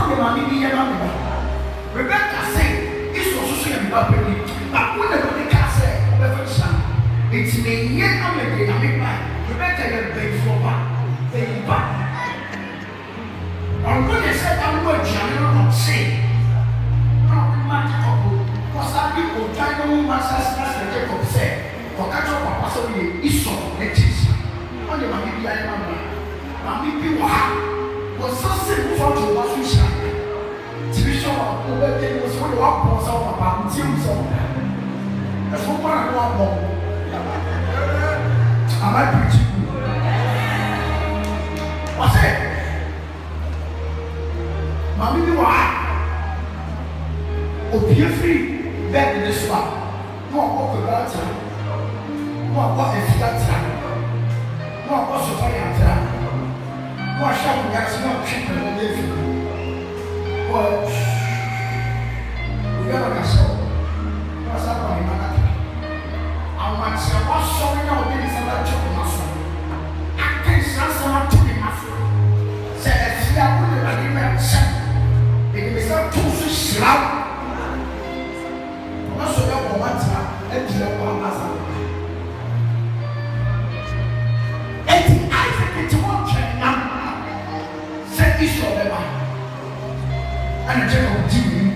the money be a number. Rebecca said, it's also a property, but when the money can say, it's the year of the day. Rebecca, you're paid for back. Pay back. I'm going to say, I'm going to say, I'm not couple. Because some people try to move my sister, Jacob said, for catch up, Papa, so it's so let's on the money be a number. Mammy, people was so simple for the wash. Bishop of the was one walk on some about Timson. That's one part of one more. Am I preaching? What's it? Mammy, you are. Oh, be free. Bed in this one. No, walk about it. No, walk a flat. No, what's your fire? No, shopping gas, no chicken on the well, we got a show. What's up on the matter? I'm not sure what's showing out in some chocolate muscle. I can't sell some chocolate muscle. Say, if you are with a different set, it is not too slow. I'm not sure what's up. Let's go on as a Isaac, it's one chain now. Say, it's your baby. And a general team.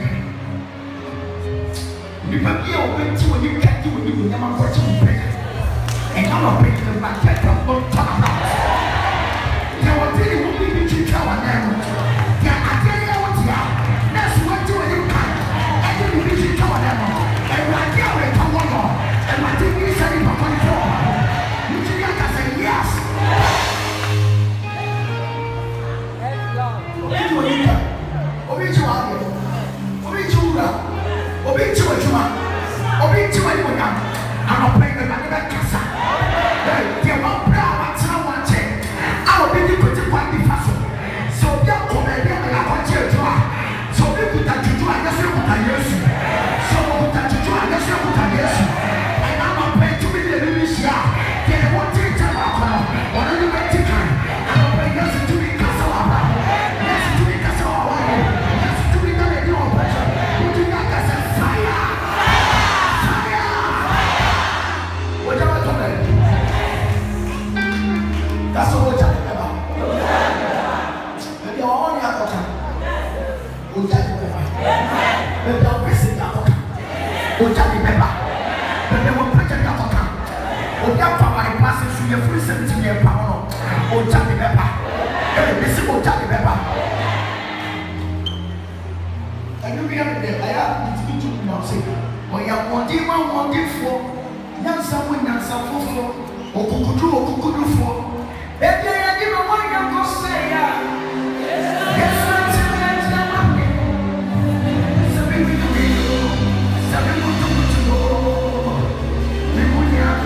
You can be open to when you get to when you never watch you pay. And I'm not paying them back at the whole time. Now, what did you want me to tell a man? Yeah, I tell you what you are. That's what you can. And then you need to tell a man. And I tell you, come on. And my thing is, I need to control. You see, I can say yes. What do you want? I'm not playing the Magna Casa. They won't play about someone. I will be able to find the fashion. So, young woman, I want you to do. So, people that you do, I guess you put a yes. So, that you do, I guess you put a yes. And I'm not paying to be the Lucia. They want to tell us, what are you going to do? I'm not paying us to be Casawaba. Yes, to be Casawaba. Yes, to be the radio. Would you like us a fire? That's all we're talking about. Maybe I only have to come. We'll tell you better. Maybe I'll press it down. We'll tell you better. Maybe we'll put it down. We'll get from my classes to your free 17-year power. We'll tell you better. This is what tell you better. And you be able to I have to do nothing. When you want to for, young someone, young someone, or kukudu for. Baby, I give a one young go say, yes, I'm saying something we do, something we do, we would have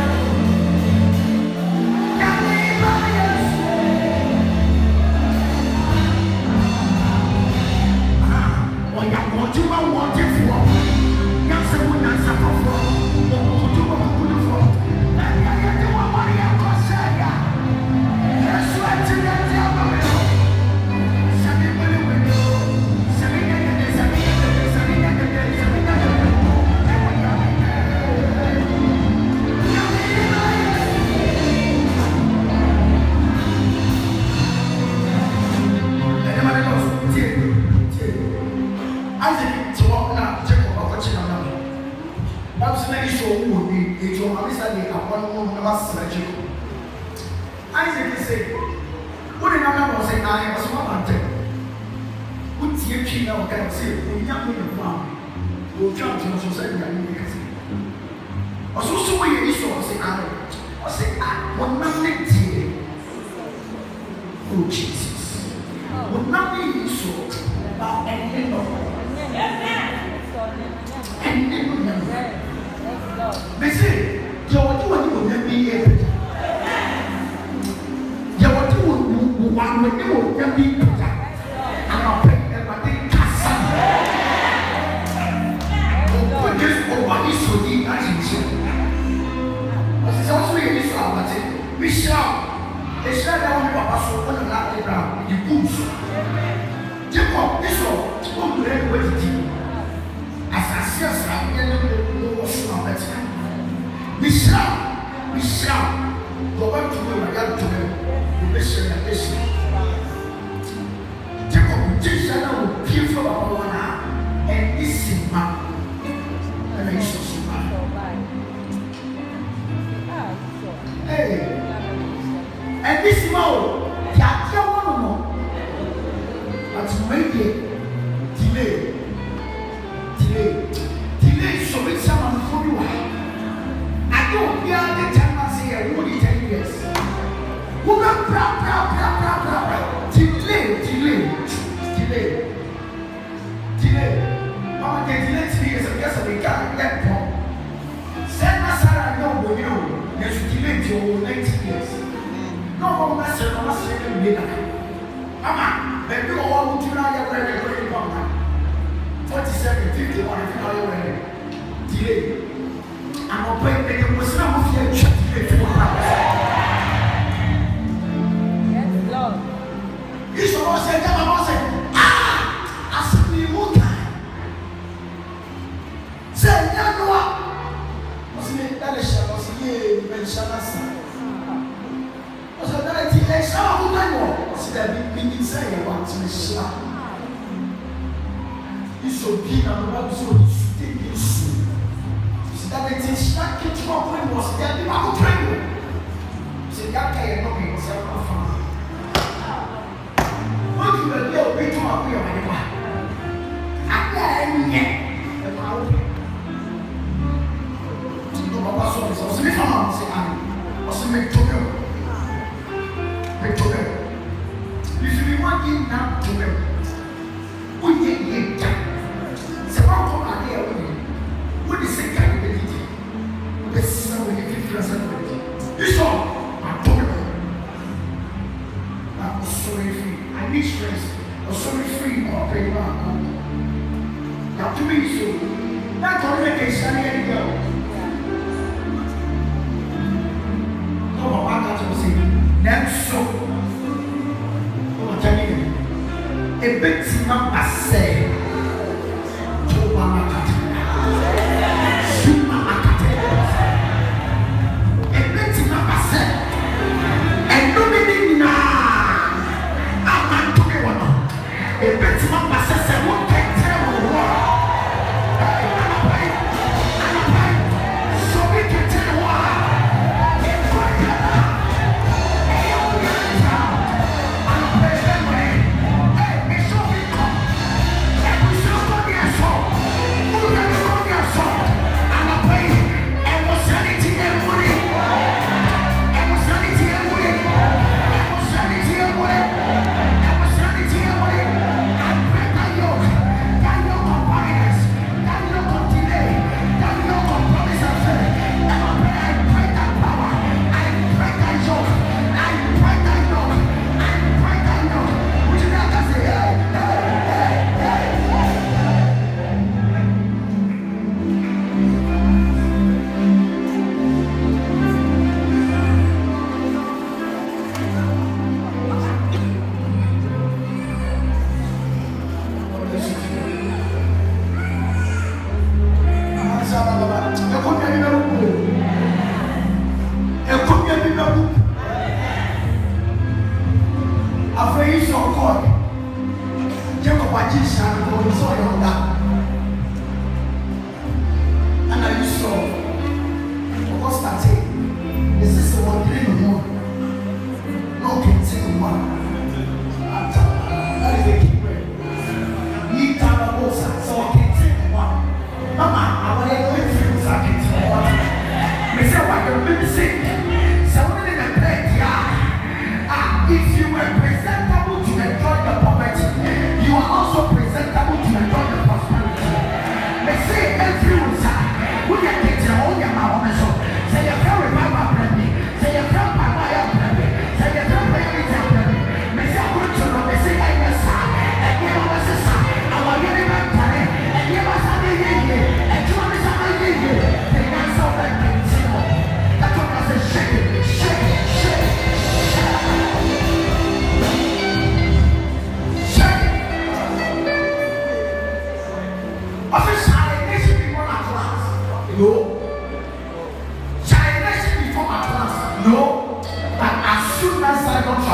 Isaac said, what did I was saying? I was one thing. What's your king now? Can I say, we young women farm? We'll jump to the society and make us. I saw so many issues. I say, what nothing here. Oh, Jesus. What nothing is so about anything of anything of they say, you're doing what you be one with you can be put up. I'm not paying them, but they cast some. But this one is so deep as you see. But it's also a issue about it. We shall. They shall down the Papa so on the Latin ground. You push. Jacob. but make it delay. So it's someone for you. I don't hear the time I say only 10 years. Who got delay. Mama can delay 3 years of guess we can't get home. Send us I know with you. Yes, delay to 90 years. No one message, no message in Mama, then you all to know where you're going from. 47, 51, if you know you're ready. Delay. I'm not playing the Muslim of your church. Yes, Lord. You should all say, I said, you more time. Say, no, was me that is Shabbos, ye, when Shabbos. Was a very delay, some who know, was that we didn't say I want to be slap. So be number one, so still use. That it is not getting up when was there. You are praying. Say that guy not being self found. What you will do, we do not be on the again. The power. No, Papa, so it's also if I'm saying, also make to them. Make to them. If you want him now to them, we need him. What is the kind of identity? This is how we get different. You saw, I'm talking about. I'm sorry free. I need stress. I'm sorry free. I'll pay you out. Now to me, so that's all I can say. No, my God, I say, that's so. I'm telling you, a bit number say. If you were presentable to enjoy the poverty, you are also presentable to enjoy the prosperity. They say everyone who get it all your mouth so say your very mama baby, say your grandpa baby, say your grandpa baby. They say I'm going to know, they say I was and you know what's this our union party, and you must have a year, and you must have a year. They got so that that's what I say, shake it, shake it, shake it. No. China should be from Atlas. No. But as soon as I don't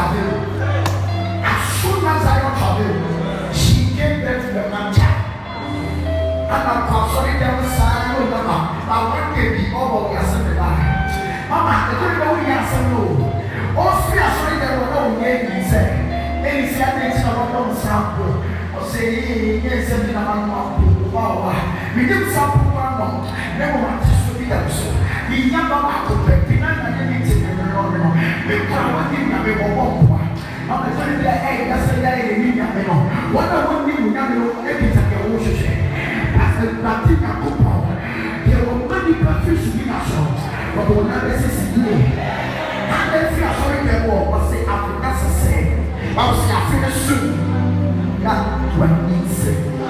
travel, she came back to the man child. And I'm sorry, there was sign of the mama. I want to be over the assembly line. Mama, the good know we are some no. All three are sorry, there were no name, he said. Then he said, one sample. Or say, yes, and I'm not. We did sample one. Never want to be up so. We never have to pay. We can't want him to be one. I'm a friend that I say that I mean, what I want you to know, everything I want to say. As a Latin couple, there were many countries in our songs, but we'll never see you. And then see a sorry level, but say, that's the same. I'll say, I finish soon. That's what it means.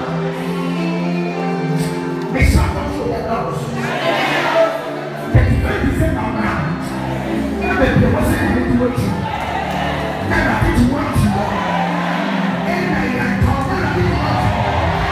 Make sure I'm sure that knows. That you can't be sent out now. Maybe there wasn't anything to do. Never did you want to walk. And I thought that I didn't want to.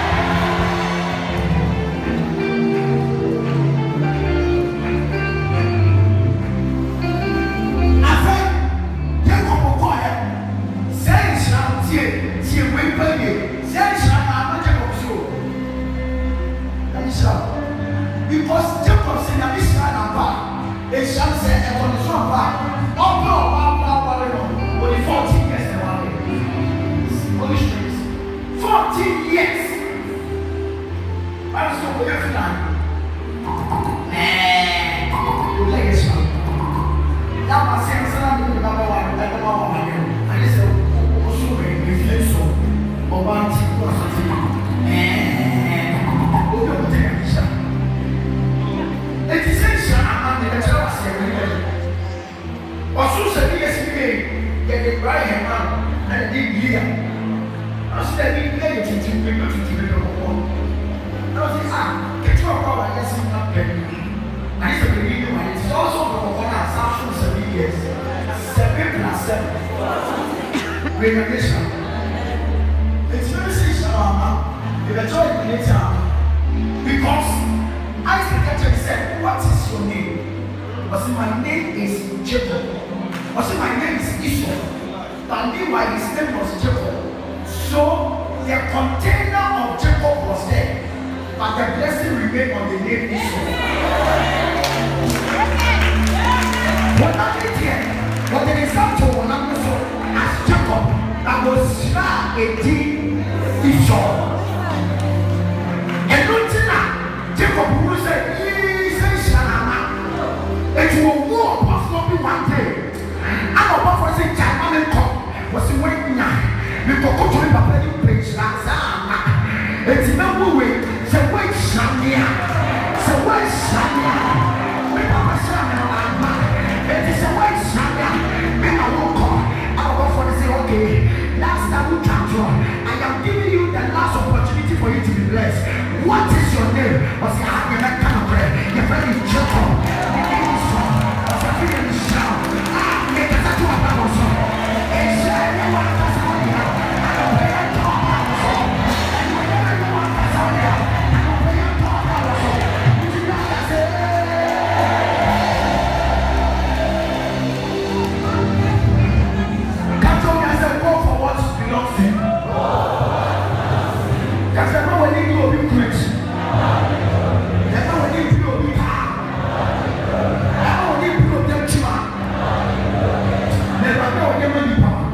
I said, take up a quiet. Say, shall see, wait for you. Say, shall not take up so. And shall. Because Jacob said, that this shall not back. They shall say, and on the front back. Oh, no, 14 years now. Holy Spirit. 14 years. I was going to every time. You like it, son. That was saying something to the number one. And he said, oh, so if you so. Or one thing or something. Oh, you're taking a shot. It is essential. I'm not the child. Or so said, yes, you get it right hand man and did year. I said, we play it to the one. I was get your power, yes, I'm not paying. I said, we need one. It's also for one assumption 7 years. 7 plus 7. Recognition. It's very essential, if a joy later. Because Isaac said, what is your name? I said, my name is Jacob. I said, my name is Esau. But meanwhile, his name was Jacob. So, the container of Jacob was there. But the blessing remained on the name Esau. What I did here, what the example was as Jacob, that was not a deep Esau. And not Jacob who said, it will walk was not be one day. I'm about to say, China was waiting now. We go to the public place. It's no way. So, wait, Shania. So, wait, Shania. We have a Shania. It is a way, Shania. We are walking. I'm about to say, okay, last time we come to, I am giving you the last opportunity for you to be blessed. What is your name? Was you have your kind of prayer? Your friend is Jacob.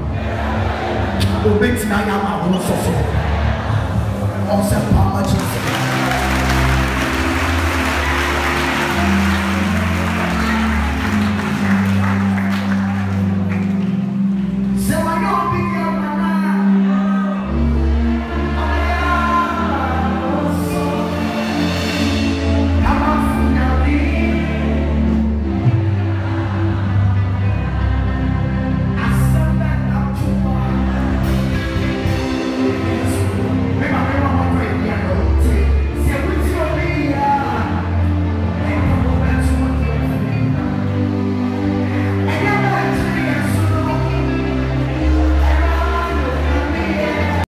Obey now, I'm not so. Also, how much is it?